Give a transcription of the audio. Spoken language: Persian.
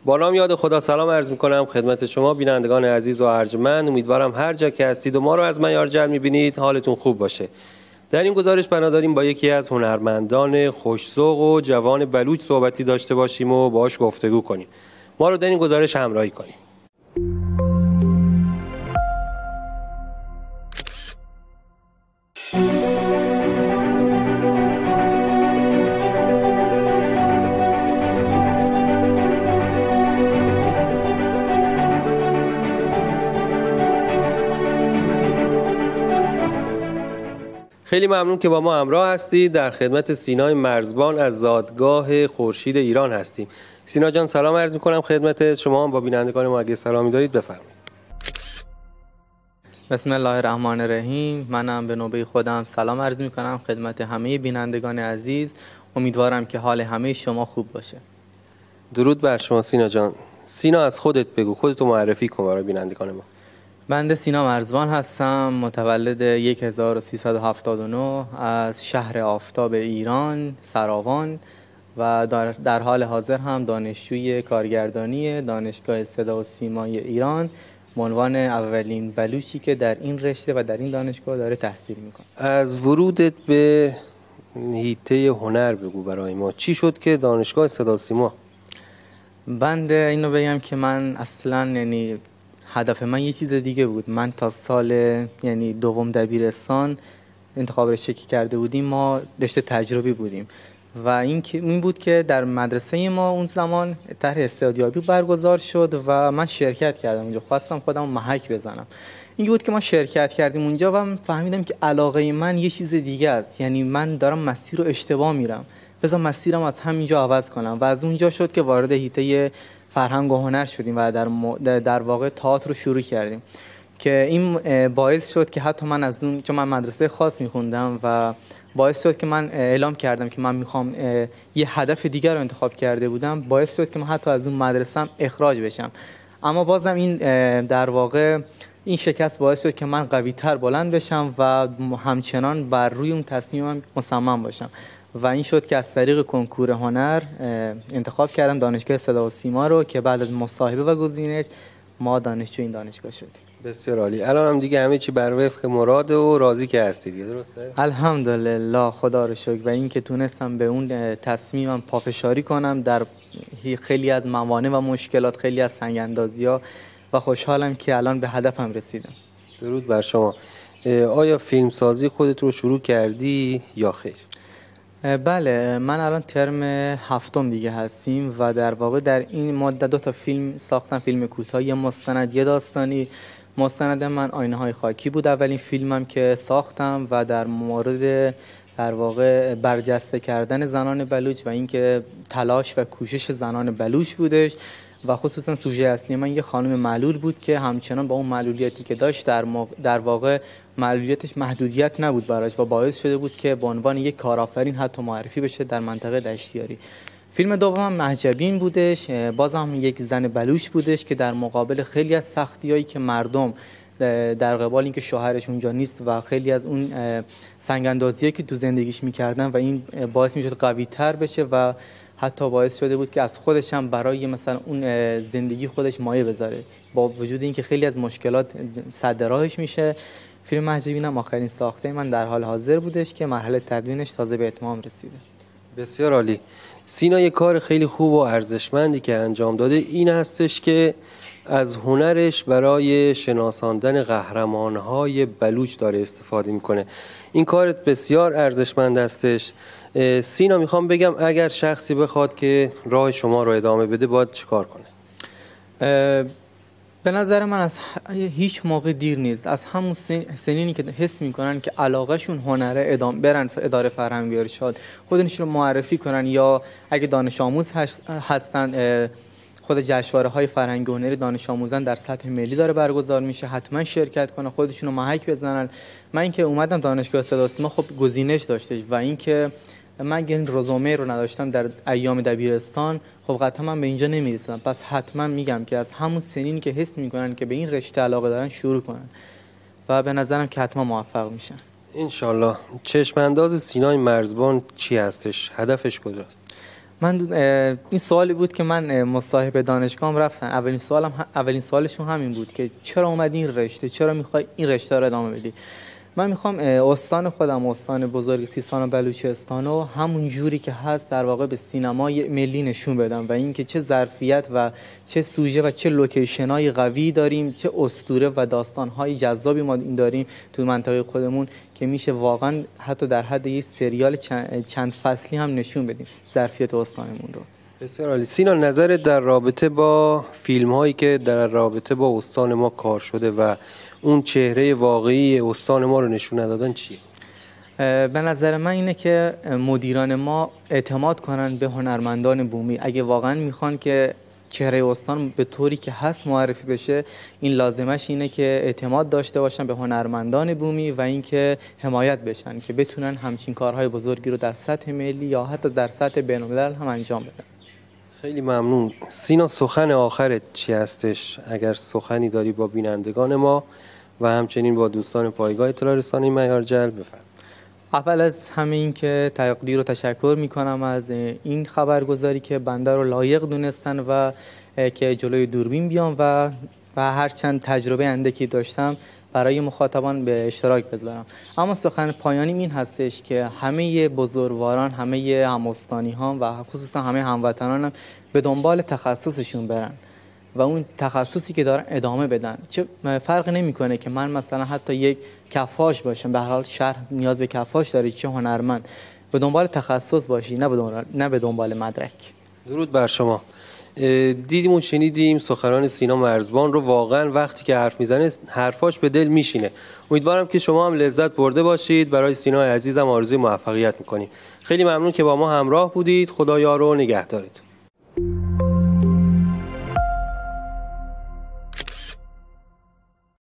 با نام یاد خدا سلام عرض می‌کنم خدمت شما بینندگان عزیز و ارجمند. امیدوارم هر جا که هستید و ما رو از معیار جر می‌بینید حالتون خوب باشه. در این گزارش بنا داریم با یکی از هنرمندان خوش‌ذوق و جوان بلوچ صحبتی داشته باشیم و باهاش گفتگو کنیم. ما رو در این گزارش همراهی کنید. خیلی ممنون که با ما همراه هستید. در خدمت سینای مرزبان از زادگاه خورشید ایران هستیم. سینا جان سلام عرض می‌کنم خدمت شما. با بینندگان ما اگه سلامی دارید بفرمایید. بسم الله الرحمن الرحیم. منم به نوبه خودم سلام عرض می‌کنم خدمت همه بینندگان عزیز. امیدوارم که حال همه شما خوب باشه. درود بر شما سینا جان. سینا از خودت بگو، خودتو معرفی کن برای بینندگان ما. بنده سینا مرزبان هستم، متولد 1379 از شهر آفتاب ایران سراوان و در حال حاضر هم دانشجوی کارگردانی دانشگاه صدا و سیمای ایران به عنوان اولین بلوچی که در این رشته و در این دانشگاه داره تحصیل میکنه. از ورودت به حیطه هنر بگو برای ما. چی شد که دانشگاه صدا و سیما؟ بنده اینو بگم که من اصلا هدف من یه چیز دیگه بود. من تا سال دوم دبیرستان انتخاب رشته کرده بودیم، ما رشته تجربی بودیم و این بود که در مدرسه ما اون زمان طرح استعدادیابی برگزار شد و من شرکت کردم اونجا. خواستم خودم محک بزنم. این بود که ما شرکت کردیم اونجا و من فهمیدم که علاقه من یه چیز دیگه است. یعنی من دارم مسیر رو اشتباه میرم، بذار مسیرم از همینجا عوض کنم و از اونجا شد که وارد حیطه فرهنگ و هنر شدیم و در واقع تئاتر رو شروع کردیم که این باعث شد که حتی من از اون، چون من مدرسه خاص میخوندم و باعث شد که من اعلام کردم که من میخوام یه هدف دیگر رو انتخاب کرده بودم، باعث شد که من حتی از اون مدرسه‌ام اخراج بشم. اما بازم این در واقع این شکست باعث شد که من قوی‌تر بلند بشم و همچنان بر روی اون تصمیمم مصمم باشم و این شد که از طریق کنکور هنر انتخاب کردم دانشگاه صدا و سیما رو که بعد از مصاحبه و گزینش ما دانشجو این دانشگاه شدیم. بسیار عالی. الان هم دیگه همه چی بر وفق مراد و راضی که هستید، درسته؟ الحمدلله، خدا رو شکر و این که تونستم به اون تصمیمم پافشاری کنم در خیلی از موانع و مشکلات، خیلی از سنگ اندازی‌ها و خوشحالم که الان به هدفم رسیدم. درود بر شما. آیا فیلمسازی خودت رو شروع کردی یا خیر؟ بله، من الان ترم هفتم دیگه هستیم و در واقع در این مدت 2 تا فیلم ساختم، فیلم کوتاه، یه مستند، یه داستانی. مستند من آینه های خاکی بود، اولین فیلمم که ساختم و در مورد در واقع برجسته کردن زنان بلوچ و اینکه تلاش و کوشش زنان بلوچ بودش و خصوصا سوژه اصلی من یه خانم معلول بود که همچنان با اون معلولیتی که داشت در واقع معلولیتش محدودیت نبود براش و باعث شده بود که به عنوان یک کارآفرین حتی معرفی بشه در منطقه دشتیاری. فیلم دومم مهجبین بودش، بازم یک زن بلوچ بودش که در مقابل خیلی از سختی‌هایی که مردم در قبال اینکه شوهرش اونجا نیست و خیلی از اون سنگ‌اندازی‌هایی که تو زندگیش می‌کردن و این باعث می‌شد قوی‌تر بشه و حتی باعث شده بود که از خودش هم برای مثلا اون زندگی خودش مایه بذاره با وجود اینکه خیلی از مشکلات سد راهش میشه. فیلم مهجبین هم آخرین ساخته من در حال حاضر بودش که مرحله تدوینش تازه به اتمام رسیده. بسیار عالی. سینا یک کار خیلی خوب و ارزشمندی که انجام داده این هستش که از هنرش برای شناساندن قهرمان‌های بلوچ داره استفاده میکنه. این کارت بسیار ارزشمند هستش. سینا میخوام بگم اگر شخصی بخواد که راه شما رو ادامه بده باید چیکار کنه؟ به نظر من از هیچ موقع دیر نیست. از همون سنینی که حس میکنن که علاقهشون هنره برن اداره فرهنگ و ارشاد خودشون رو معرفی کنن، یا اگه دانش آموز هستن خود جشنواره‌های فرهنگی و هنری دانش آموزان در سطح ملی داره برگزار میشه، حتما شرکت کنن، خودشون رو محک بزنن. من اینکه اومدم دانشگاه صدا و سیما خب گزینش داشتش و اینکه من این رزومه رو نداشتم در ایام دبیرستان، خب قطعا من به اینجا نمیرسیدم. پس حتما میگم که از همون سنینی که حس میکنن که به این رشته علاقه دارن شروع کنن و به نظرم که حتما موفق میشن انشالله. چشم انداز سینای مرزبان چی هستش؟ هدفش کجاست؟ من این سوالی بود که من مصاحبه دانشگاهم رفتن، اولین سوالشون همین بود که چرا اومدی این رشته، چرا میخوای این رشته رو ادامه بدی. من میخوام استان خودم، استان بزرگ سیستان و بلوچستان رو همون جوری که هست در واقع به سینمای ملی نشون بدم و اینکه چه ظرفیت و چه سوژه و چه لوکیشن‌های قوی داریم، چه اسطوره و داستان‌های جذابی ما داریم تو منطقه خودمون که میشه واقعا حتی در حد یک سریال چند فصلی هم نشون بدیم ظرفیت استانمون رو. بسیار عالی. سینا، نظرت در رابطه با فیلم هایی که در رابطه با استان ما کار شده و اون چهره واقعی استان ما رو نشون ندادن چیه؟ به نظر من اینه که مدیران ما اعتماد کنن به هنرمندان بومی. اگه واقعا میخوان که چهره استان به طوری که هست معرفی بشه، این لازمش اینه که اعتماد داشته باشن به هنرمندان بومی و اینکه حمایت بشن که بتونن همچین کارهای بزرگی رو در سطح ملی یا حتی در سطح بین‌الملل هم انجام بدن. خیلی ممنون. سینا، سخن آخرت چی هستش؟ اگر سخنی داری با بینندگان ما و همچنین با دوستان پایگاه اطلاع رسانی معیارجل بفرمایید. اول از همه این که تقدیر و تشکر میکنم از این خبرگزاری که بنده رو لایق دونستن و که جلوی دوربین بیام و هر چند تجربه اندکی داشتم برای مخاطبان به اشتراک بذارم. اما سخن پایانیم این هستش که همه بزرگواران، همه هم‌استانی‌ها و خصوصا همه هموطنانم به دنبال تخصصشون برن و اون تخصصی که دارن ادامه بدن. چه فرق نمیکنه که من مثلا حتی یک کفاش باشم، به هر حال شهر نیاز به کفاش داره، چه هنرمند. به دنبال تخصص باشی، نه به دنبال مدرک. درود بر شما. دیدیم و شنیدیم سخنان سینا مرزبان رو. واقعا وقتی که حرف میزنه حرفاش به دل میشینه. امیدوارم که شما هم لذت برده باشید. برای سینای عزیزم آرزوی موفقیت میکنیم. خیلی ممنون که با ما همراه بودید. خدا یار و نگهدارتون.